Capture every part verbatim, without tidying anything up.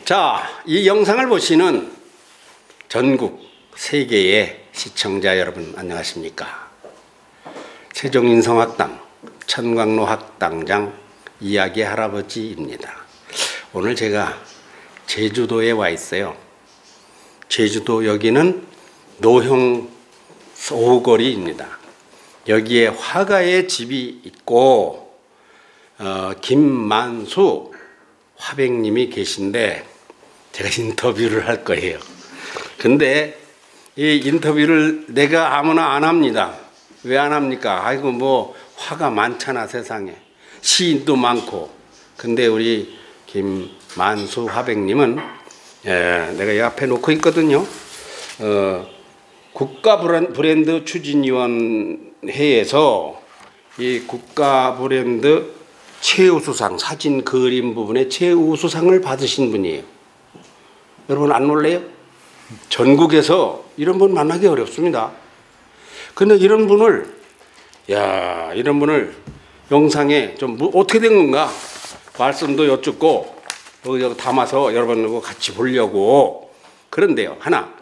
자, 이 영상을 보시는 전국 세계의 시청자 여러분 안녕하십니까? 세종인성학당 천광로 학당장 이야기 할아버지입니다. 오늘 제가 제주도에 와 있어요. 제주도 여기는 노형 소거리입니다. 여기에 화가의 집이 있고 어, 김만수 화백님이 계신데 제가 인터뷰를 할 거예요. 근데 이 인터뷰를 내가 아무나 안 합니다. 왜 안 합니까? 아이고 뭐 화가 많잖아 세상에. 시인도 많고. 근데 우리 김만수 화백님은 예, 내가 이 앞에 놓고 있거든요. 어, 국가 브랜드 추진위원회에서 이 국가 브랜드 최우수상 사진 그림 부분에 최우수상을 받으신 분이에요. 여러분 안 놀래요? 전국에서 이런 분 만나기 어렵습니다. 근데 이런 분을 야 이런 분을 영상에 좀 뭐, 어떻게 된 건가 말씀도 여쭙고 여기 담아서 여러분하고 같이 보려고. 그런데요 하나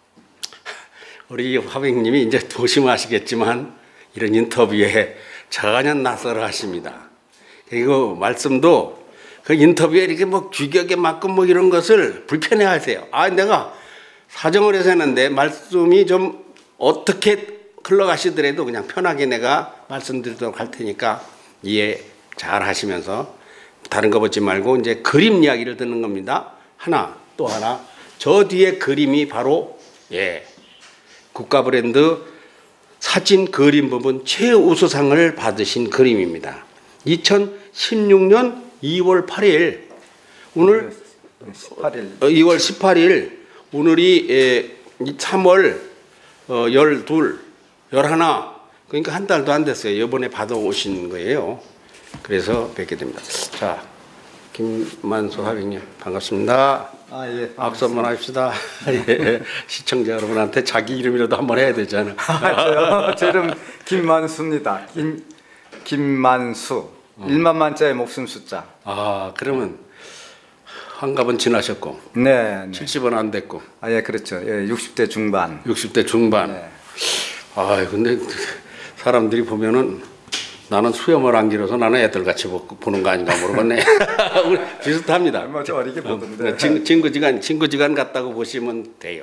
우리 화백님이 이제 보시면 아시겠지만 이런 인터뷰에 전혀 낯설어 하십니다. 그리고 말씀도 그 인터뷰에 이렇게 뭐 규격에 맞고 뭐 이런 것을 불편해 하세요. 아, 내가 사정을 해서 했는데 말씀이 좀 어떻게 흘러가시더라도 그냥 편하게 내가 말씀드리도록 할 테니까 이해 잘 하시면서 다른 거 보지 말고 이제 그림 이야기를 듣는 겁니다. 하나, 또 하나. 저 뒤에 그림이 바로 예. 국가 브랜드 사진 그림 부분 최우수상을 받으신 그림입니다. 이천십육 년 이월 팔일 오늘 십팔일 이월 십팔일 오늘이 삼월 열둘, 열하나 그러니까 한 달도 안 됐어요. 이번에 받아오신 거예요. 그래서 뵙게 됩니다. 자, 김만수 화백님 반갑습니다. 아, 예. 박수 한번 합시다. 예. 시청자 여러분한테 자기 이름이라도 한번 해야 되잖아. 아, 제 이름 김만수입니다. 김, 김만수. 어. 일만 만자의 목숨 숫자. 아, 그러면 환갑은 지나셨고. 네. 네. 칠십은 안 됐고. 아, 예, 그렇죠. 예, 육십 대 중반. 육십 대 중반. 네. 아, 근데 사람들이 보면은 나는 수염을 안 길어서 나는 애들같이 보는 거 아닌가 모르겠네. 우리 비슷합니다. 뭐 좀 어리게 보던데. 친구, 친구지간, 친구지간 같다고 보시면 돼요.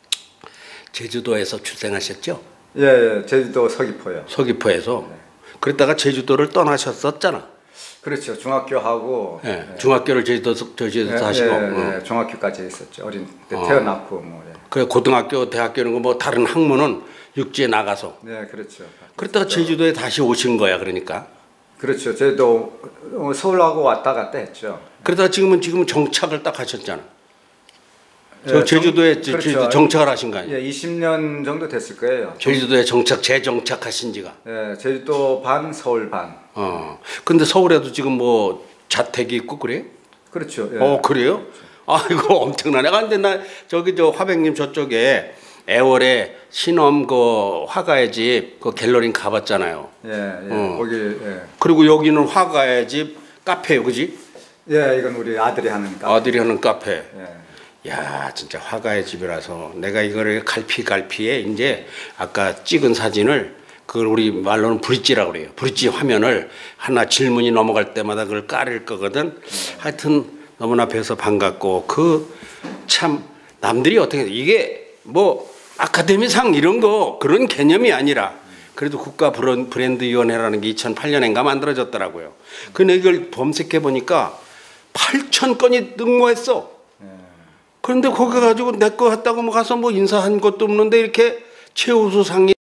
제주도에서 출생하셨죠? 예, 예, 제주도 서귀포요. 서귀포에서. 네. 그랬다가 제주도를 떠나셨었잖아. 그렇죠. 중학교하고. 예, 예. 중학교를 제주도, 제주도에서 예, 하시고. 예, 어. 예, 중학교까지 있었죠. 어린 때 어. 태어났고 뭐. 예. 그래 고등학교, 대학교는 뭐 다른 학문은 육지에 나가서. 네, 그렇죠. 그랬다가 제주도에 다시 오신 거야, 그러니까. 그렇죠. 제주도 서울하고 왔다 갔다 했죠. 그러다가 지금은 지금 정착을 딱 하셨잖아. 저 예, 제주도에 정, 제주도 그렇죠. 정착을 하신 거 아니에요? 예, 이십 년 정도 됐을 거예요. 제주도에 정착, 재정착하신 지가. 예, 제주도 반, 서울 반. 어. 근데 서울에도 지금 뭐 자택이 있고 그래? 그렇죠. 예. 어, 그래요? 아, 이거 엄청나네. 아, 근데 나 저기 저 화백님 저쪽에 애월에 신엄 그 화가의 집 그 갤러리 가봤잖아요. 예, 예. 어. 거기 예. 그리고 여기는 화가의 집 카페요, 그지? 예, 이건 우리 아들이 하는 카페. 아들이 하는 카페. 예. 야, 진짜 화가의 집이라서 내가 이거를 갈피갈피에 이제 아까 찍은 사진을 그걸 우리 말로는 브릿지라고 그래요. 브릿지 화면을 하나 질문이 넘어갈 때마다 그걸 깔을 거거든. 네. 하여튼 너무나 뵈서 반갑고 그 참 남들이 어떻게 이게 뭐 아카데미상 이런 거 그런 개념이 아니라 그래도 국가 브랜드위원회라는 게 이천팔 년인가 만들어졌더라고요. 근데 이걸 검색해 보니까 팔천 건이 응모했어. 그런데 거기 가지고 내 거 했다고 뭐 가서 뭐 인사한 것도 없는데 이렇게 최우수상이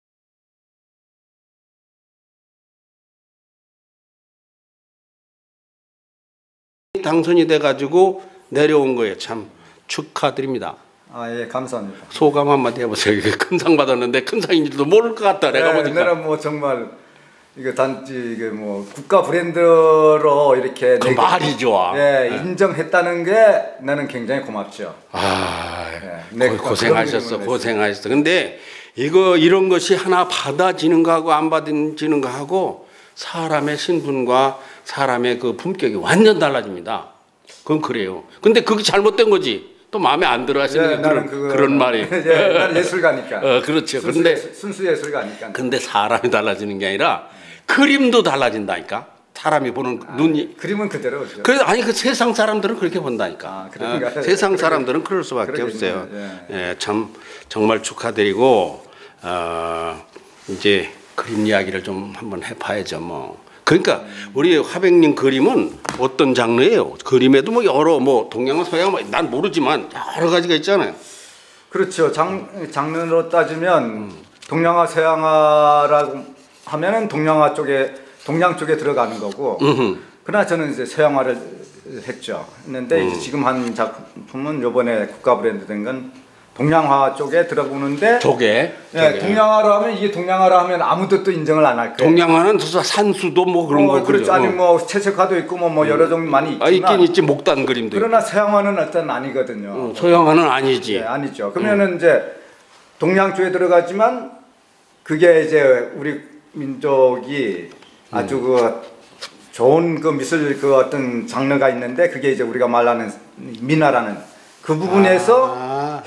당선이 돼가지고 내려온 거예요. 참 축하드립니다. 아, 예, 감사합니다. 소감 한마디 해보세요. 이게 큰 상 받았는데 큰 상인지도 모를 것 같다. 내가 네, 보니까. 내가 뭐 정말 이거 단지 이게 뭐 국가 브랜드로 이렇게 그 내게, 말이 좋아. 예, 네. 인정했다는 게 나는 굉장히 고맙죠. 아, 네, 고, 고생하셨어, 고생하셨어. 근데 이거 이런 것이 하나 받아지는 거하고 안 받아지는 거하고 사람의 신분과 사람의 그 품격이 완전 달라집니다. 그건 그래요. 근데 그게 잘못된 거지. 또 마음에 안 들어 하시는 예, 게 나는 그런, 그거, 그런 말이. 예, 나는 예술가니까. 어, 그렇죠. 순수, 근데 예술, 순수 예술가니까. 근데 사람이 달라지는 게 아니라 그림도 달라진다니까. 사람이 보는 아, 눈이. 그림은 그대로. 그렇죠. 그래서 아니 그 세상 사람들은 그렇게 본다니까. 아, 그런가요? 어, 세상 사람들은 그럴 수밖에 그러겠네요. 없어요. 예. 예, 참 정말 축하드리고 어, 이제 그림 이야기를 좀 한번 해봐야죠. 뭐. 그러니까 우리 화백님 그림은 어떤 장르예요? 그림에도 뭐 여러 뭐 동양화 서양 뭐 난 모르지만 여러 가지가 있잖아요. 그렇죠. 장 장르로 따지면 동양화 서양화라고 하면은 동양화 쪽에 동양 쪽에 들어가는 거고. 음흠. 그러나 저는 이제 서양화를 했죠. 했는데 음. 이제 지금 한 작품은 요번에 국가 브랜드 된 건 동양화 쪽에 들어보는데. 조개. 예, 동양화로 하면 이게 동양화로 하면 아무도 또 인정을 안 할 거예요. 동양화는 산수도 뭐 그런 어, 거 그렇죠. 아니 뭐 채색화도 있고 뭐, 뭐 여러 종류 많이 있지만. 아, 있긴 있지 목단 그림도. 그러나 서양화는 일단 아니거든요. 음, 서양화는 아니지. 네, 아니죠. 그러면은 음. 이제 동양 쪽에 들어가지만 그게 이제 우리 민족이 아주 음. 그 좋은 그 미술 그 어떤 장르가 있는데 그게 이제 우리가 말하는 민화라는 그 부분에서 아.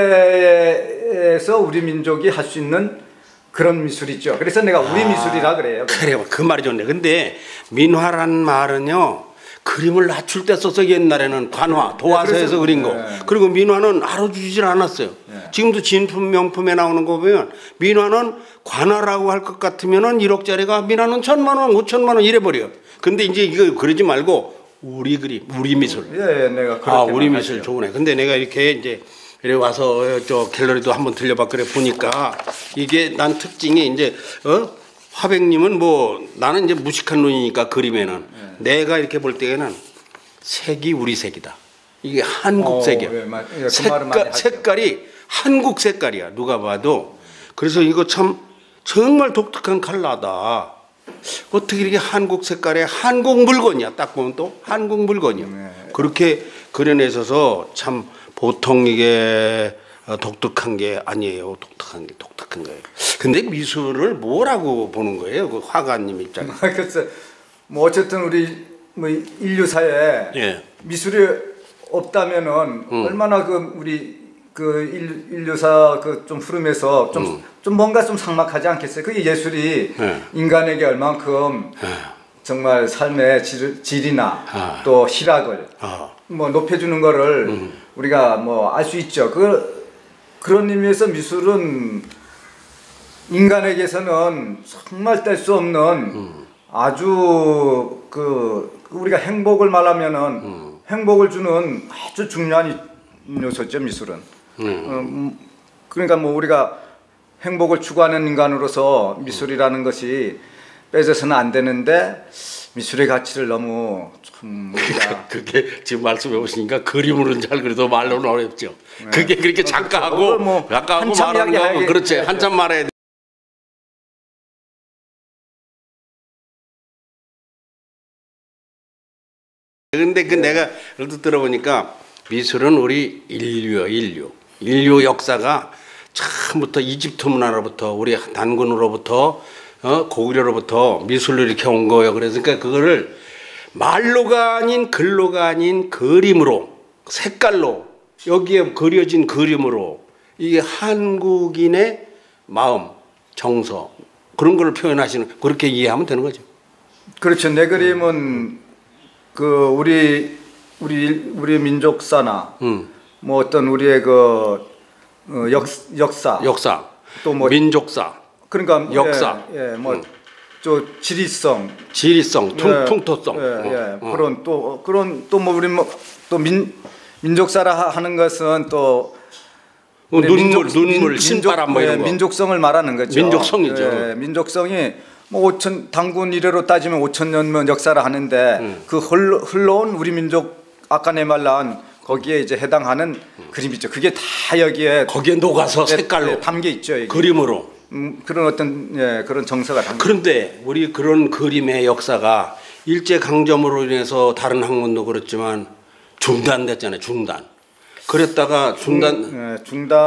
현대에서 우리 민족이 할 수 있는 그런 미술이죠. 그래서 내가 우리 아. 미술이라 그래요. 그래요. 그 말이 좋네. 근데 민화란 말은요. 그림을 낮출 때 써서 옛날에는 관화, 도화서에서 네, 그린 거. 네. 그리고 민화는 알아주질 않았어요. 네. 지금도 진품 명품에 나오는 거 보면 민화는 관화라고 할 것 같으면은 일억짜리가 민화는 천만 원, 오천만 원 이래 버려. 근데 이제 이거 그러지 말고 우리 그림, 우리 미술. 예, 예 내가 아, 우리 미술 하죠. 좋으네. 근데 내가 이렇게 이제 이래 와서 저 갤러리도 한번 들려봐 그래 보니까 이게 난 특징이 이제 어? 화백님은 뭐 나는 이제 무식한 눈이니까 그림에는 네. 내가 이렇게 볼 때에는 색이 우리 색이다. 이게 한국 어, 색이야. 예, 마, 예, 그 색깔, 색깔이 한국 색깔이야. 누가 봐도. 그래서 이거 참 정말 독특한 컬러다. 어떻게 이렇게 한국 색깔의 한국 물건이야. 딱 보면 또 한국 물건이야. 네. 그렇게 그려내셔서 참 보통 이게 독특한 게 아니에요. 독특한 게 독특한 거예요. 근데 미술을 뭐라고 보는 거예요? 그 화가님 입장에서. 글쎄, 뭐 어쨌든 우리 뭐 인류사에 예. 미술이 없다면은 음. 얼마나 그 우리 그 인류사 그 좀 흐름에서 좀, 음. 좀 뭔가 좀 삭막하지 않겠어요? 그게 예술이 예. 인간에게 얼만큼 예. 정말 삶의 질, 질이나 아. 또 희락을 아. 뭐 높여주는 거를 음. 우리가 뭐 알 수 있죠. 그 그런 의미에서 미술은 인간에게서는 정말 뗄 수 없는 음. 아주 그 우리가 행복을 말하면은 음. 행복을 주는 아주 중요한 요소죠 미술은. 음. 음, 그러니까 뭐 우리가 행복을 추구하는 인간으로서 미술이라는 것이 빼져서는 안 되는데 미술의 가치를 너무 좀 우리가 그게 지금 말씀해 보시니까 그림으로는 잘 그래도 말로는 어렵죠. 네. 그게 그렇게 작가하고 뭐 작가하고 말하는 거 그렇지 한참 말해야 돼. 근데 그 네. 내가 얼핏 들어보니까 미술은 우리 인류요 인류 인류 역사가 처음부터 이집트 문화로부터 우리 단군으로부터 어, 고구려로부터 미술로 이렇게 온 거예요. 그러니까 그거를 말로가 아닌 글로가 아닌 그림으로 색깔로 여기에 그려진 그림으로 이게 한국인의 마음 정서 그런 걸 표현하시는 그렇게 이해하면 되는 거죠. 그렇죠. 내 그림은 그 우리 우리 우리 민족사나 음. 뭐 어떤 우리의 그 어, 역 역사 역사 또 뭐 민족사 그러니까 역사 예, 예 뭐 저 지리성 지리성 퉁, 퉁토성 예, 예, 예. 어. 그런 또 그런 또 뭐 우리 뭐 또 민 민족사라 하는 것은 또 어, 눈물 민족, 눈물 신바람 뭐 이런 거 민족성을 말하는 거죠. 민족성이죠. 예, 민족성이 뭐 오천 단군 이래로 따지면 오천 년 역사를 하는데 음. 그 흘러, 흘러온 우리 민족 아까 내 말한 거기에 이제 해당하는 음. 그림이죠. 그게 다 여기에 거기에 녹아서 예, 색깔로 예, 담겨 있죠. 여기. 그림으로 음, 그런 어떤 예, 그런 정서가 담겨. 그런데 우리 그런 그림의 역사가 일제 강점으로 인해서 다른 학문도 그렇지만 중단됐잖아요. 중단. 그랬다가 중단 중, 예,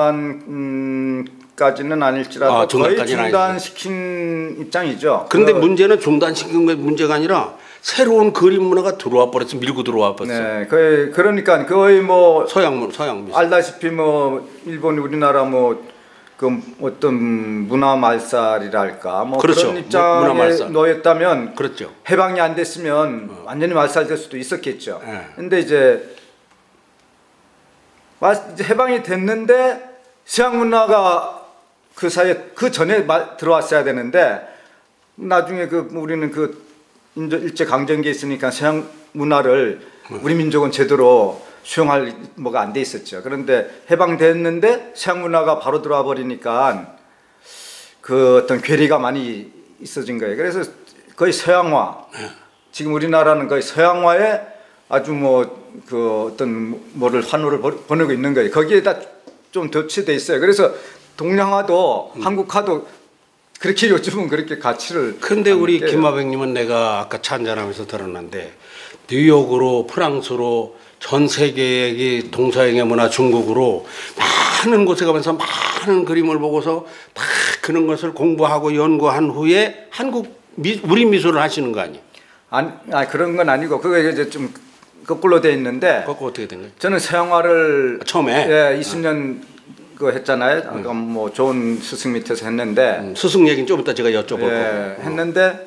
중단까지는 아닐지라도 아, 거의 중단시킨 아니지. 입장이죠. 그런데 그, 문제는 중단시킨 게 문제가 아니라 새로운 그림 문화가 들어와 버렸어. 밀고 들어와 버렸어. 네, 거의 그러니까 거의 뭐 서양 서양 미술. 알다시피 뭐 일본 우리나라 뭐 그 어떤 문화 말살이랄까 뭐 그렇죠. 그런 입장에 문화 말살. 놓였다면 그렇죠. 해방이 안 됐으면 어. 완전히 말살될 수도 있었겠죠. 네. 근데 이제 이제 해방이 됐는데 서양 문화가 그 사이에 그 전에 말, 들어왔어야 되는데 나중에 그 우리는 그 일제 강점기에 있으니까 서양 문화를 우리 민족은 제대로 수용할 뭐가 안 돼 있었죠. 그런데 해방됐는데 서양 문화가 바로 들어와 버리니까 그 어떤 괴리가 많이 있어진 거예요. 그래서 거의 서양화. 지금 우리나라는 거의 서양화에 아주 뭐 그 어떤 뭐를 환호를 보내고 있는 거예요. 거기에다 좀 도취돼 있어요. 그래서 동양화도 음. 한국화도 그렇게 요즘은 그렇게 가치를. 근데 우리 김하백님은 내가 아까 찬잔하면서 들었는데 뉴욕으로 프랑스로 전 세계의 동서양의 문화 중국으로 많은 곳에 가면서 많은 그림을 보고서 다 그런 것을 공부하고 연구한 후에 한국 미, 우리 미술을 하시는 거 아니에요? 아니, 아니 그런 건 아니고 그게 이제 좀 거꾸로 돼 있는데. 거꾸로 어떻게 된 거예요? 저는 서양화를 처음에 예, 이십 년 그 했잖아요. 음. 그러니까 뭐 좋은 스승 밑에서 했는데 음, 스승 얘기는 좀 이따 제가 여쭤볼 예, 거예요. 했는데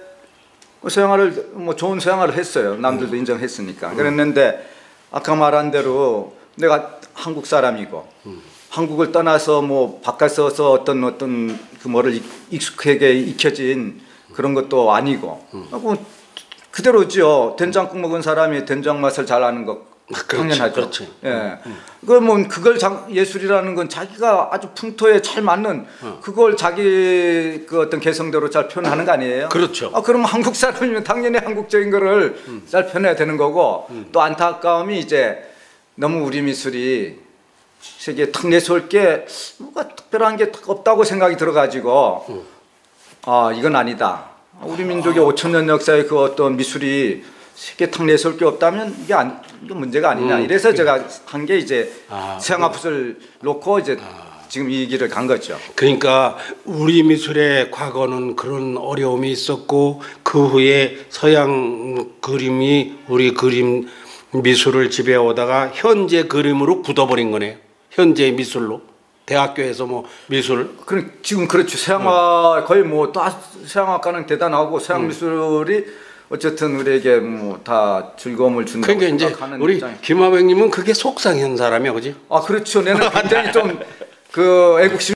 서양화를 뭐 좋은 서양화를 했어요. 남들도 음. 인정했으니까. 음. 그랬는데 아까 말한 대로 내가 한국 사람이고 음. 한국을 떠나서 뭐 바깥에서 어떤 어떤 그 뭐를 익숙하게 익혀진 그런 것도 아니고 음. 뭐 그대로죠. 된장국 먹은 사람이 된장 맛을 잘 아는 것 당연하죠. 그렇지. 예. 음. 그러면 그걸 장, 예술이라는 건 자기가 아주 풍토에 잘 맞는 어. 그걸 자기 그 어떤 개성대로 잘 표현하는 거 아니에요? 그렇죠. 아, 그러면 한국 사람이면 당연히 한국적인 거를 음. 잘 표현해야 되는 거고 음. 또 안타까움이 이제 너무 우리 미술이 세계에 탁 내세울 게 뭐가 특별한 게 없다고 생각이 들어가지고 음. 아 이건 아니다. 우리 민족의 아. 오천 년 역사의 그 어떤 미술이 세계 탁 내세울 게 없다면 이게 안, 이게 문제가 아니냐. 음, 이래서 그래. 제가 한 게 이제 아, 서양화풋을 놓고 이제 아. 지금 이 길을 간 거죠. 그러니까 우리 미술의 과거는 그런 어려움이 있었고 그 후에 서양 그림이 우리 그림 미술을 지배하다가 현재 그림으로 굳어버린 거네요. 현재 미술로. 대학교에서 뭐 미술. 그럼 지금 그렇죠. 서양화 음. 거의 뭐 다 서양화가는 대단하고 서양 음. 미술이 어쨌든 우리에게 뭐 다 즐거움을 준다고 그러니까 생각하는 우리 입장이. 김하백님은 그게 속상한 사람이야, 그지? 아 그렇죠. 내는 굉장히 좀 그 애국심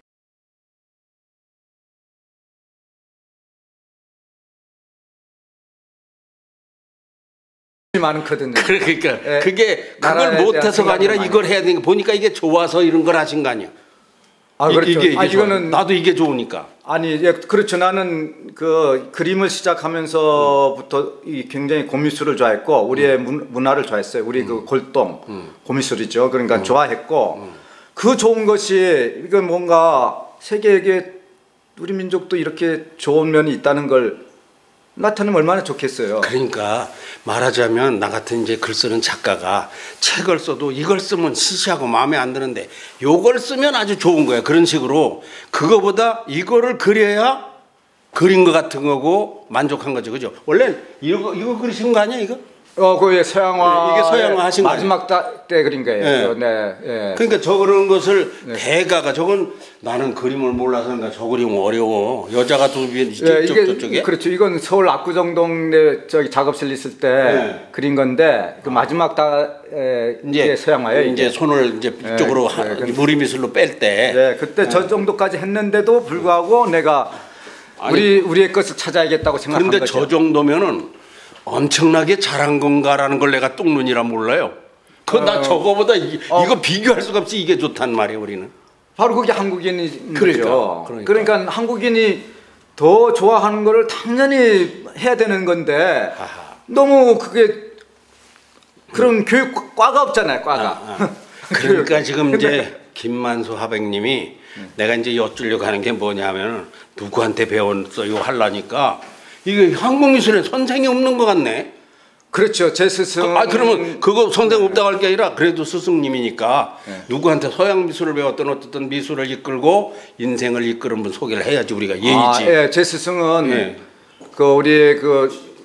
많거든요. 그러니까 예, 그게 그걸 못해서가 아니라 이걸 해야 되니까 보니까 이게 좋아서 이런 걸 하신 거 아니야? 아 그렇죠. 이게, 이게 아, 이거는 나도 이게 좋으니까. 아니 예, 그렇죠. 나는 그 그림을 시작하면서부터 음. 이 굉장히 고미술을 좋아했고 우리의 음. 문, 문화를 좋아했어요. 우리 음. 그 골동 음. 고미술이죠. 그러니까 음. 좋아했고 음. 그 좋은 것이 이건 뭔가 세계에게 우리 민족도 이렇게 좋은 면이 있다는 걸 나타내면 얼마나 좋겠어요. 그러니까 말하자면 나 같은 이제 글 쓰는 작가가 책을 써도 이걸 쓰면 시시하고 마음에 안 드는데 요걸 쓰면 아주 좋은 거야. 그런 식으로 그거보다 이거를 그려야 그린 것 같은 거고 만족한 거죠. 그죠? 원래 이거 이거 그리신 거 아니야, 이거? 어, 그게 서양화. 이게 서양화 하신 거예요. 마지막 때 그린 거예요. 네. 네. 네. 그러니까 저 그런 것을 네. 대가가 저건 나는 그림을 몰라서 그런가 저 그림 어려워. 여자가 두 개 네, 이게 저쪽에. 그렇죠. 이건 서울 압구정동에 저기 작업실 있을 때 네. 그린 건데 그 마지막 때 이제 서양화예요. 이제 이게. 손을 이제 이쪽으로 네. 네. 무리미술로 뺄 때. 네, 그때 네. 저 정도까지 했는데도 불구하고 내가 아니, 우리 우리의 것을 찾아야겠다고 생각한 그런데 거죠. 그런데 저 정도면은. 엄청나게 잘한 건가라는 걸 내가 똥눈이라 몰라요. 그건 어, 나 저거보다 이, 어, 이거 비교할 수가 없이 이게 좋단 말이에요, 우리는. 바로 그게 한국인이 그러니까, 거죠. 그러니까. 그러니까 한국인이 더 좋아하는 거를 당연히 해야 되는 건데 아하. 너무 그게 그런 교육 과가 없잖아요, 과가. 아, 아. 그러니까 지금 이제 김만수 하백님이 음. 내가 이제 여쭈려고 하는 게 뭐냐면 누구한테 배웠어요 하려니까 이게 한국미술에 선생이 없는 것 같네. 그렇죠. 제 스승. 아 그러면 그거 선생 없다고 할 게 아니라 그래도 스승님이니까 네. 누구한테 서양 미술을 배웠던 어떤 미술을 이끌고 인생을 이끄는 분 소개를 해야지 우리가 예의지. 아, 예, 제 스승은 예. 그 우리 그,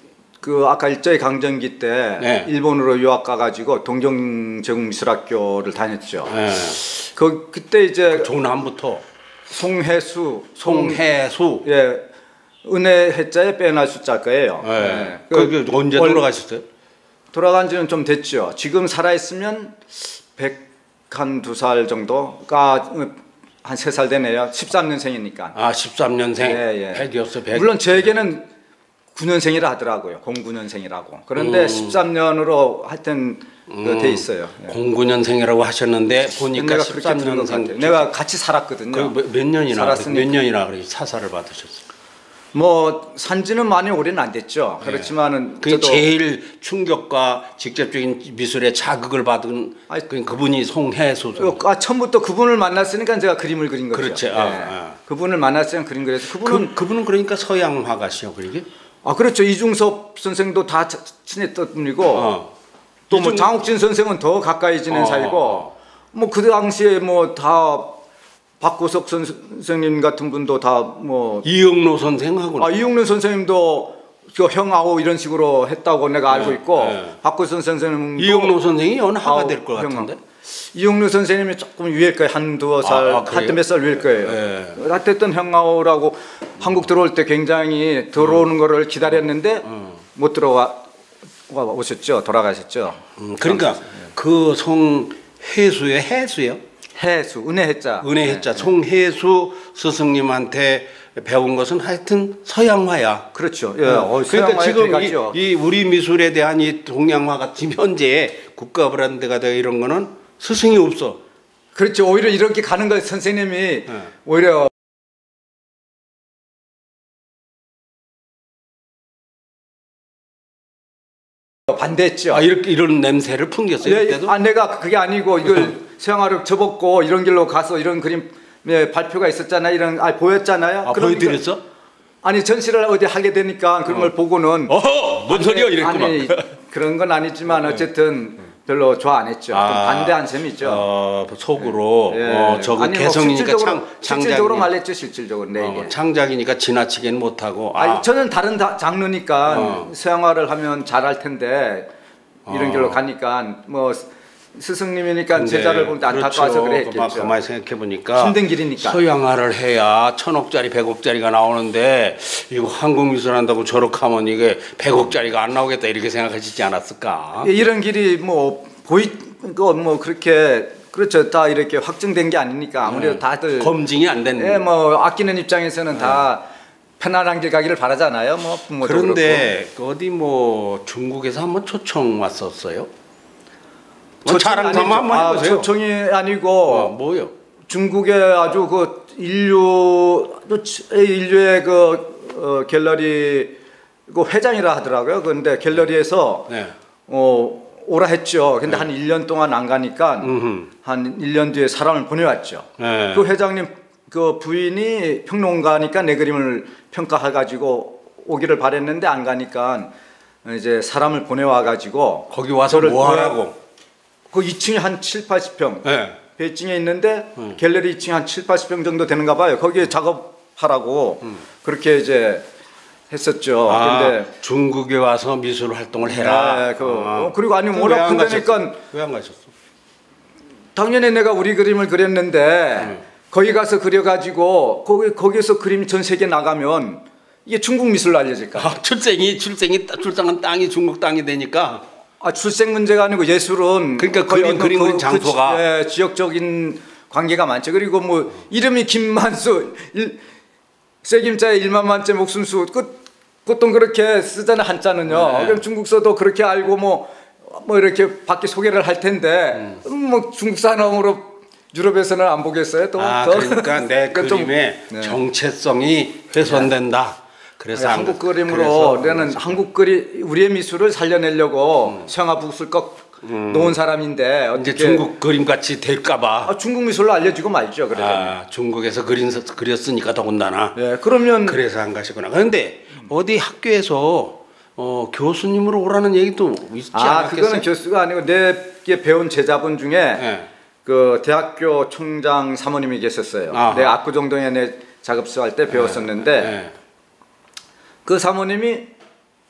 그 아까 일제 강점기 때 네. 일본으로 유학 가가지고 동경제국미술학교를 다녔죠. 네. 그 그때 이제 조남부터 송혜수, 송혜수, 예, 은혜 해자에 빼날 숫자 거예요. 네. 네. 그, 그 언제 돌아가셨어요? 돌아간 지는 좀 됐죠. 지금 살아 있으면 백한두 살 정도가 한 세 살 되네요. 십삼 년생이니까. 아, 십삼 년생. 예, 예. 백이었어, 백. 물론 제게는 구 년생이라 하더라고요. 공구 년생이라고. 그런데 음. 십삼 년으로 하여튼 음. 돼 있어요. 예. 공구 년생이라고 하셨는데 보니까 내가 십삼 그렇게 년생. 들은 것 같아요. 내가 같이 살았거든요. 그 몇, 몇 년이나 살았으니까. 몇 년이나 그렇게 사사를 받으셨어요? 뭐 산지는 많이 오래는 안 됐죠. 그렇지만은 그 제일 충격과 직접적인 미술의 자극을 받은 아니, 그 그분이 송혜수. 아, 처음부터 그분을 만났으니까 제가 그림을 그린 거죠. 그렇지. 예. 아, 아. 그분을 만났으면 그림 그래서 그분은 그, 그분은 그러니까 서양 화가시요, 그러게? 아 그렇죠. 이중섭 선생도 다 자- 친했던 분이고 어. 또 뭐 이중- 장욱진 선생은 더 가까이 지낸 어, 사이고 어. 뭐 그 당시에 뭐 다 박고석 선생님 같은 분도 다뭐 이영로 선생하고. 아, 이용래 선생님도 그 형하고 이런 식으로 했다고 내가 알고 네, 있고 네. 박고석 선생님도 이영로 선생이 연하가 아우, 될 것 형하고. 같은데. 이용래 선생님이 조금 위일 거예요. 한두 살, 아, 아, 그래요? 한때 몇 살 위일 거예요. 네. 어쨌든 형하오라고 한국 들어올 때 굉장히 들어오는 음. 거를 기다렸는데 못 들어와 와- 오셨죠. 돌아가셨죠. 음, 그러니까 그 송혜수의 해수요? 해수, 은혜해자. 은혜해자 네. 송혜수 스승님한테 배운 것은 하여튼 서양화야. 그렇죠. 예. 어, 어, 그러니까 지금 이, 이, 이 우리 미술에 대한 이 동양화가 지금 현재 국가 브랜드가 되어 이런 거는 스승이 없어. 그렇죠. 오히려 이렇게 가는 걸 선생님이 네. 오히려 반대했죠. 아 이렇게 이런 냄새를 풍겼어요 네, 그때도. 아 내가 그게 아니고 이걸 서양화를 접었고 이런 길로 가서 이런 그림 예, 발표가 있었잖아요. 이런 아 보였잖아요. 아, 그러니까- 보여드렸어? 아니 전시를 어디 하게 되니까 그런 걸 보고는 어허, 뭔 소리야 이랬구만. 아니 그런 건 아니지만 어쨌든 별로 좋아 안 했죠. 좀 아, 반대한 셈이 있죠. 어, 속으로 예. 어, 저거 아니, 뭐 개성이니까 실질적으로- 창 실질적으로 창작이 말했죠. 실질적으로 내 어, 얘기. 창작이니까 지나치게는 못하고. 아, 아니 저는 다른 다, 장르니까 어. 서양화를 하면 잘할 텐데 이런 어. 길로 가니까 뭐 스승님이니까 근데 제자를 보면 안타까워서 그래 그렇죠. 했겠죠. 가만히 생각해 보니까 힘든 길이니까. 서양화를 해야 천억짜리 백억짜리가 나오는데 이거 한국 미술 한다고 저렇게 하면 이게 백억짜리가 안 나오겠다 이렇게 생각하시지 않았을까? 예, 이런 길이 뭐 보이 그뭐 그렇게 그렇죠. 다 이렇게 확정된 게 아니니까 아무래도 네. 다들 검증이 안 된. 예, 뭐 아끼는 입장에서는 다 편안한 길 가기를 바라잖아요. 뭐 부모도 그런데 어디 뭐 중국에서 한번 초청 왔었어요? 뭐 초청이 자랑 삼아 한번 아, 해보세요. 초청이 아니고 어, 뭐요? 중국의 아주 그 인류 인류의 그 어, 갤러리 그 회장이라 하더라고요. 그런데 갤러리에서 네. 어 오라 했죠. 근데 한 일 년 동안 안 가니까 음흠. 한 일 년 뒤에 사람을 보내왔죠. 네. 그 회장님 그 부인이 평론가니까 내 그림을 평가해 가지고 오기를 바랬는데 안 가니까 이제 사람을 보내와 가지고 거기 와서 저를 뭐 하라고? 그 이 층에 한 칠, 팔십 평 네. 베이징에 있는데 갤러리 이 층에 한 칠, 팔십 평 정도 되는가 봐요. 거기에 작업하라고 그렇게 이제 했었죠. 아, 근데 중국에 와서 미술 활동을 해라. 네, 그, 아. 어, 그리고 아니 그럼 워낙 왜안 큰데니까 왜 안 가셨어? 당연히 내가 우리 그림을 그렸는데 거기 가서 그려가지고 거기 거기서 그림이 전 세계 나가면 이게 중국 미술로 알려질까? 아, 출생이 출생이 출생한 땅이 중국 땅이 되니까. 아 출생 문제가 아니고 예술은 그러니까 거의 그림, 어떤 그림, 그- 그린 장소가. 그 지- 예, 지역적인 관계가 많죠. 그리고 뭐 이름이 김만수 일, 세김자에 일만만째 목숨수 그 보통 그렇게 쓰잖아 한자는요. 네. 그럼 중국서도 그렇게 알고 뭐 뭐 이렇게 밖에 소개를 할 텐데 음, 뭐 중국 사람으로 유럽에서는 안 보겠어요. 또 아, 더. 그러니까 내 그러니까 좀- 그림의 네. 정체성이 훼손된다. 그래서 아니, 한국 안- 그림으로 그래서 내는 한국 그림 우리의 미술을 살려내려고 서양화 붓을 꼭 놓은 사람인데 이제 어떻게 중국 그림 같이 될까봐. 아, 중국 미술로 알려주고 말죠. 그래서 아, 중국에서 그린 그렸으니까 더군다나. 예, 그러면 그래서 안 가시구나. 그런데 어디 학교에서 어, 교수님으로 오라는 얘기도 있지 아 않았겠어요? 그거는 교수가 아니고 내게 배운 제자분 중에 네. 그 대학교 총장 사모님이 계셨어요. 아하. 내가 압구정동에 내 작업소 할 때 배웠었는데 네. 그 사모님이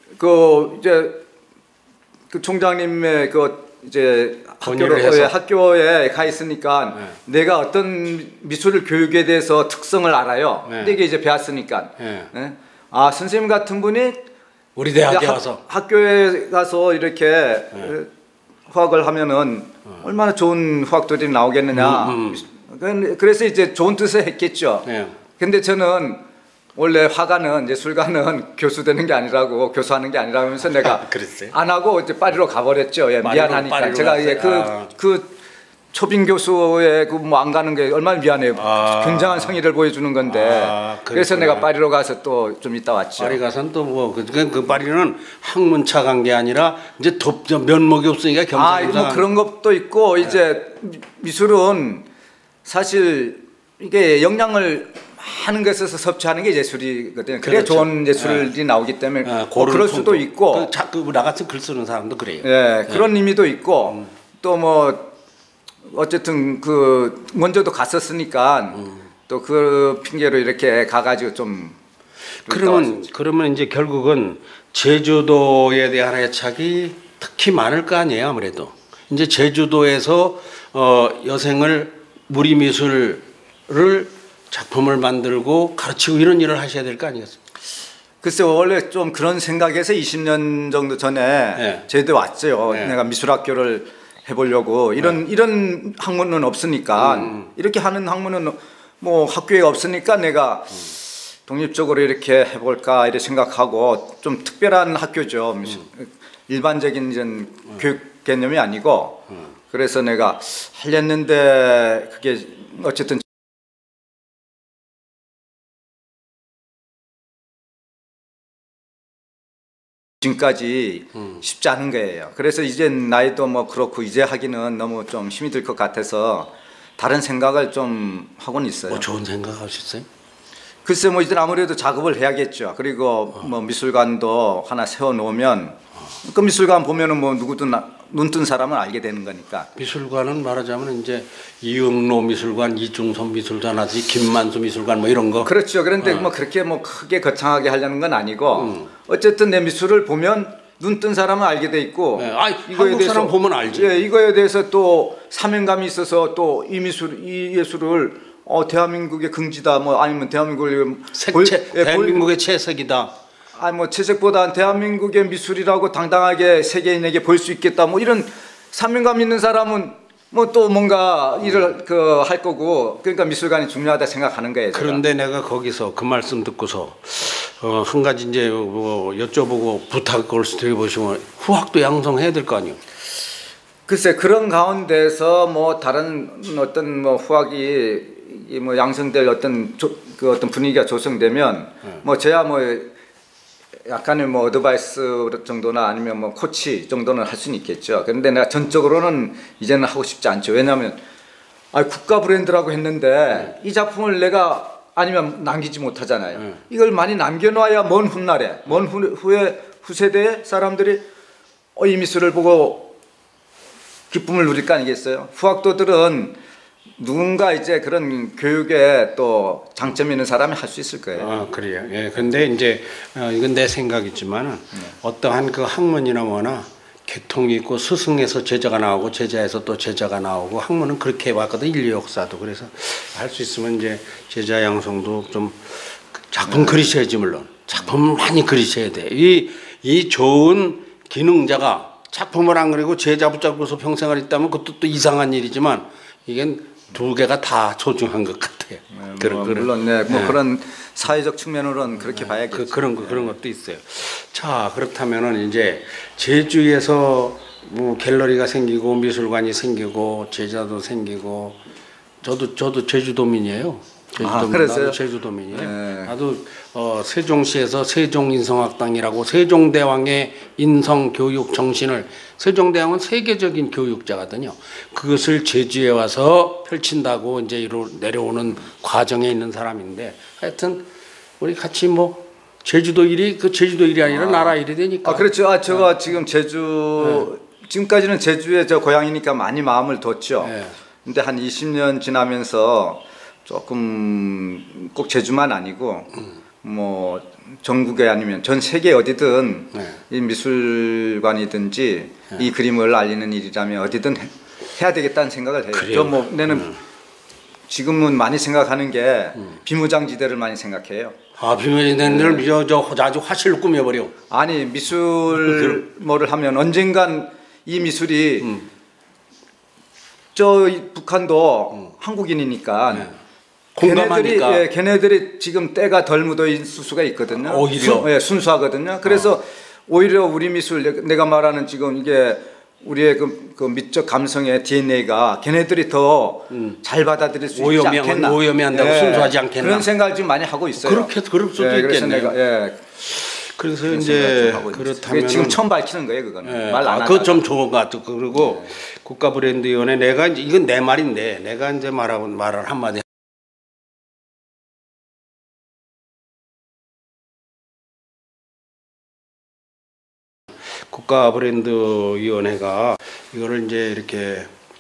그 이제 그 총장님의 그 이제 학교로, 해서. 예, 학교에 가 있으니까 네. 내가 어떤 미술 교육에 대해서 특성을 알아요. 네. 근데 이게 이제 배웠으니까. 네. 네. 아 선생님 같은 분이 우리 대학에 학, 와서 학교에 가서 이렇게 네. 후학을 하면은 어. 얼마나 좋은 후학들이 나오겠느냐. 음, 음. 그래서 이제 좋은 뜻에 했겠죠. 네. 근데 저는 원래 화가는 예술가는 교수 되는 게 아니라고 교수하는 게 아니라고 하면서 내가 안 하고 이제 파리로 가버렸죠. 예, 미안하니까 제가 예, 그, 아. 그 초빙 교수의 그 뭐 안 가는 게 얼마나 미안해요. 아. 굉장한 성의를 보여주는 건데. 아, 그래서 내가 파리로 가서 또 좀 있다 왔죠. 파리 가서는 또 뭐 그 그 파리는 학문차 간 게 아니라 이제 덥 면목이 없으니까 겸사겸사. 아, 뭐 그런 것도 있고 네. 이제 미술은 사실 이게 영향을 하는 것에서 섭취하는 게 예술이거든요. 그래 그렇죠. 좋은 예술이 네. 나오기 때문에 네, 뭐 그럴 수도 있고. 그, 그 나같이 글 쓰는 사람도 그래요. 예, 네, 그런 의미도 있고 음. 또 뭐 어쨌든 그 먼저도 갔었으니까 음. 또 그 핑계로 이렇게 가가지고 좀. 그러면 그러면 이제 결국은 제주도에 대한 애착이 특히 많을 거 아니에요, 아무래도. 이제 제주도에서 어, 여생을 무리미술을 작품을 만들고 가르치고 이런 일을 하셔야 될 거 아니겠습니까? 글쎄요, 원래 좀 그런 생각에서 이십 년 정도 전에 네. 제주도에 왔어요. 네. 내가 미술학교를 해보려고 이런 네. 이런 학문은 없으니까 음. 이렇게 하는 학문은 뭐 학교에 없으니까 내가 음. 독립적으로 이렇게 해볼까 이렇게 생각하고 좀 특별한 학교죠. 음. 일반적인 이런 음. 교육 개념이 아니고 음. 그래서 내가 하려는데 그게 어쨌든. 지금까지 음. 쉽지 않은 거예요. 그래서 이제 나이도 뭐 그렇고 이제 하기는 너무 좀 힘이 들 것 같아서 다른 생각을 좀 하고는 있어요. 뭐 좋은 생각 하셨어요? 글쎄 뭐 이제 아무래도 작업을 해야겠죠. 그리고 어. 뭐 미술관도 하나 세워 놓으면 어. 그 미술관 보면은 뭐 누구든 눈 뜬 사람은 알게 되는 거니까. 미술관은 말하자면 이제 이응로 미술관, 이중섭 미술관, 아직 김만수 미술관 뭐 이런 거. 그렇죠. 그런데 어. 뭐 그렇게 뭐 크게 거창하게 하려는 건 아니고 음. 어쨌든 내 미술을 보면 눈 뜬 사람은 알게 돼 있고. 네. 아, 이거에 한국 대해서 사람 보면 알지. 예, 이거에 대해서 또 사명감이 있어서 또 이 미술, 이 예술을 어 대한민국의 긍지다, 뭐 아니면 대한민국의 색채, 예, 대한민국의 채색이다. 아니 뭐 채색보다 대한민국의 미술이라고 당당하게 세계인에게 볼 수 있겠다. 뭐 이런 사명감 있는 사람은 뭐 또 뭔가 일을 그 할 거고 그러니까 미술관이 중요하다 생각하는 거예요. 제가. 그런데 내가 거기서 그 말씀 듣고서 어, 한 가지 이제 뭐 여쭤보고 부탁을 드려보시면 후학도 양성해야 될 거 아니에요. 글쎄 그런 가운데서 뭐 다른 어떤 뭐 후학이 뭐 양성될 어떤 조, 그 어떤 분위기가 조성되면 네. 뭐 저야 뭐 약간의 뭐 어드바이스 정도나 아니면 뭐 코치 정도는 할 수는 있겠죠. 그런데 내가 전적으로는 이제는 하고 싶지 않죠. 왜냐하면 아 국가 브랜드라고 했는데 네. 이 작품을 내가 아니면 남기지 못하잖아요. 네. 이걸 많이 남겨놔야 먼 훗날에 먼 후, 후에 후세대의 사람들이 어, 이 미술을 보고 기쁨을 누릴 거 아니겠어요. 후학도들은 누군가 이제 그런 교육에 또 장점 있는 사람이 할 수 있을 거예요. 아, 그래요. 예. 근데 이제 어, 이건 내 생각이지만은 네. 어떠한 그 학문이나 뭐나 계통이 있고 스승에서 제자가 나오고 제자에서 또 제자가 나오고 학문은 그렇게 왔거든. 인류 역사도. 그래서 할 수 있으면 이제 제자 양성도 좀 작품 네. 그리셔야지 물론. 작품을 많이 그리셔야 돼. 이, 이 좋은 기능자가 작품을 안 그리고 제자 붙잡고서 평생을 있다면 그것도 또 이상한 일이지만 이건 두 개가 다 소중한 것 같아요. 네, 그런, 뭐, 물론 네, 뭐 네. 그런 사회적 측면으로는 그렇게 네, 봐야겠죠. 그, 그런 거, 그런 것도 있어요. 자 그렇다면은 이제 제주에서 뭐 갤러리가 생기고 미술관이 생기고 제자도 생기고 저도 저도 제주도민이에요. 제주도민, 아, 그랬어요? 나도 제주도민이에요. 네. 나도 어, 세종시에서 세종인성학당이라고 세종대왕의 인성교육 정신을 세종대왕은 세계적인 교육자거든요. 그것을 제주에 와서 펼친다고 이제 이로 내려오는 과정에 있는 사람인데 하여튼 우리 같이 뭐 제주도 일이 그 제주도 일이 아니라 아. 나라 일이 되니까. 아 그렇죠. 아 제가 네. 지금 제주 네. 지금까지는 제주에 저 고향이니까 많이 마음을 뒀죠. 네. 근데 한 이십 년 지나면서 조금 꼭 제주만 아니고 음. 뭐 전국에 아니면 전 세계 어디든 네. 이 미술관이든지 네. 이 그림을 알리는 일이라면 어디든 해, 해야 되겠다는 생각을 해요. 그래요. 저 뭐 내는 음. 지금은 많이 생각하는 게 음. 비무장지대를 많이 생각해요. 아 비밀인들 저, 저 아주 화실로 꾸며버려. 아니 미술 뭐를 하면 언젠간 이 미술이 음. 저 북한도 음. 한국인이니까 네. 걔네들이 공감하니까. 예, 걔네들이 지금 때가 덜 묻어 있을 수가 있거든요. 오히려? 순, 예, 순수하거든요. 그래서 어. 오히려 우리 미술 내가 말하는 지금 이게 우리의 그, 그 미적 감성의 디엔에이가 걔네들이 더 잘 받아들일 수 오염이- 있지 않겠나. 오염이 한다고 순수하지 않겠나. 그런 생각을 지금 많이 하고 있어요. 그렇게 그럴 수도 예, 그래서 있겠네요. 내가, 예, 그래서 그런 생각을 이제 좀 하고 있어요. 그렇다면 그게 지금 처음 밝히는 거예요, 그거는. 예, 말 안 아, 하다가. 그거 좀 좋은 것 같고 그리고 국가 브랜드위원회 내가 이제 이건 내 말인데 내가 이제 말하고 말을 한마디. 국가 브랜드위원회가 이거를 이제 이렇게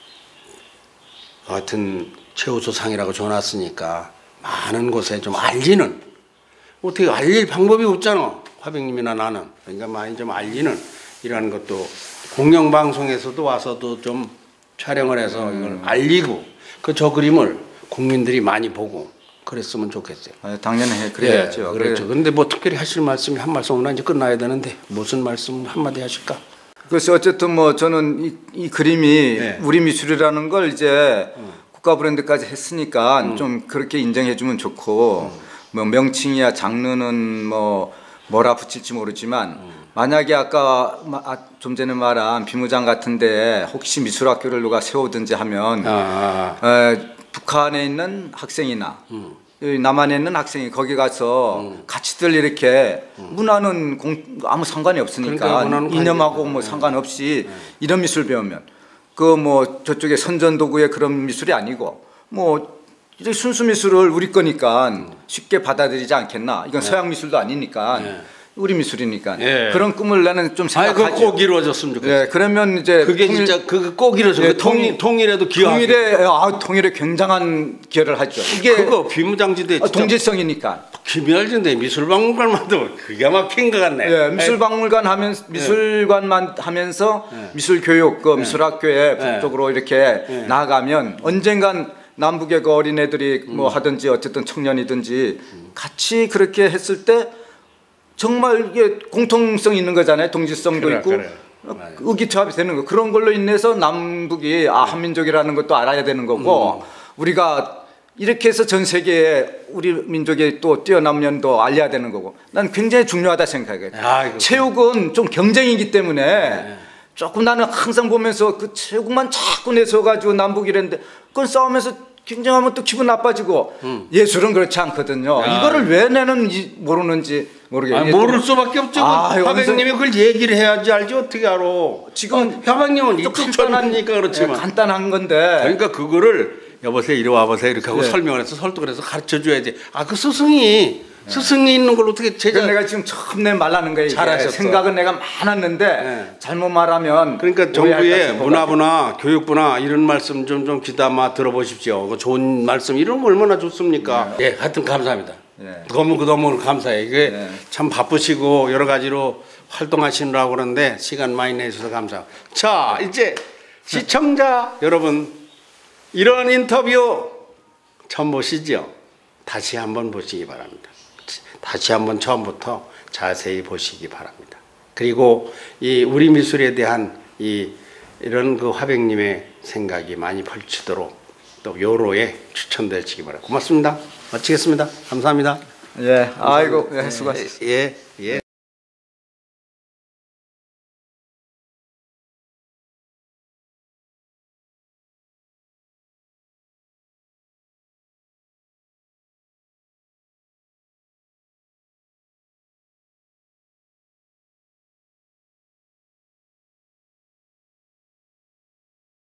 하여튼 최우수상이라고 줘놨으니까 많은 곳에 좀 알리는 어떻게 알릴 방법이 없잖아. 화백님이나 나는. 그러니까 많이 좀 알리는 이러한 것도 공영방송에서도 와서도 좀 촬영을 해서 이걸 알리고 그 저 그림을 국민들이 많이 보고 그랬으면 좋겠어요. 아, 당연히 해, 그래야죠. 예, 그렇죠. 근데 뭐 특별히 하실 말씀이 한 말씀 없나 이제 끝나야 되는데 무슨 말씀 한마디 하실까? 그래서 어쨌든 뭐 저는 이, 이 그림이 네. 우리 미술이라는 걸 이제 음. 국가 브랜드까지 했으니까 음. 좀 그렇게 인정해주면 좋고 음. 뭐 명칭이야 장르는 뭐 뭐라 붙일지 모르지만 음. 만약에 아까 마- 아, 좀 전에 말한 비무장 같은데 혹시 미술학교를 누가 세우든지 하면 아, 아, 에, 북한에 있는 학생이나 음. 여기 남한에 있는 학생이 거기 가서 음. 같이들 이렇게 문화는 공, 아무 상관이 없으니까 그러니까 문화는 이념하고 관계- 뭐 네. 상관없이 이런 미술 배우면 그 뭐 저쪽에 선전도구의 그런 미술이 아니고 뭐 이제 순수 미술을 우리 거니까 쉽게 받아들이지 않겠나. 이건 서양 미술도 아니니까 네. 우리 미술이니까 네. 그런 꿈을 나는 좀 아이 생각하죠. 그거 꼭 이루어졌으면 좋겠어요. 예, 그러면 이제 그게 통일- 진짜 그거 꼭 이루어져. 예, 그 통일 통일에도 기여하게. 통일에 아, 통일에 굉장한 기여를 하죠. 이게 그거 비무장지대 아, 진짜 동질성이니까. 김열진데 미술박물관만도 기가 막힌 것 같네. 예, 미술박물관 하면 미술관만 하면서 네. 미술 교육, 그 미술학교에 네. 북쪽으로 이렇게 네. 나아가면 언젠간 남북의 그 어린애들이 음. 뭐 하든지 어쨌든 청년이든지 같이 그렇게 했을 때 정말 이게 공통성 있는 거잖아요. 동질성도 그래, 있고 그래. 어, 맞아요. 의기투합이 되는 거. 그런 걸로 인해서 남북이 아 한민족이라는 것도 알아야 되는 거고 음. 우리가 이렇게 해서 전 세계에 우리 민족이 또 뛰어남면도 알려야 되는 거고 난 굉장히 중요하다 생각해요. 아이고. 체육은 좀 경쟁이기 때문에 조금 나는 항상 보면서 그 체육만 자꾸 내서가지고 남북 이랬는데 그걸 싸우면서 경쟁하면 또 기분 나빠지고 음. 예술은 그렇지 않거든요. 야. 이거를 왜 내는 이- 모르는지 모르겠어요. 아니, 모를 수밖에 없죠. 아, 화백님이 그걸 얘기를 해야지 알지 어떻게 알아. 지금 화백님은 또 이쪽 전하니까 그렇지만. 예, 간단한 건데 그러니까 그거를 여보세요 이리 와보세요 이렇게 하고 네. 설명을 해서 설득을 해서 가르쳐 줘야지. 아 그 스승이 스승이 있는 걸 어떻게 제자. 그래서 내가 지금 처음 내 말하는 거예요. 이게. 잘하셨어. 생각은 내가 많았는데 네. 잘못 말하면 그러니까 오해할까 정부의 싶어가지고. 문화부나 교육부나 이런 말씀 좀 좀 귀담아 들어보십시오. 그 좋은 말씀 이런 거 얼마나 좋습니까? 예, 하여튼 감사합니다. 네. 너무 너무 감사해. 이게 네. 참 바쁘시고 여러 가지로 활동하시느라고 그러는데 시간 많이 내주셔서 감사합니다. 자, 이제 시청자 여러분 이런 인터뷰 처음 보시죠? 다시 한번 보시기 바랍니다. 다시 한번 처음부터 자세히 보시기 바랍니다. 그리고 이 우리 미술에 대한 이 이런 그 화백님의 생각이 많이 펼치도록 또 요로에 추천되시기 바랍니다. 고맙습니다. 마치겠습니다. 감사합니다. 예, 아이고 예, 수고하셨습니다. 예, 예.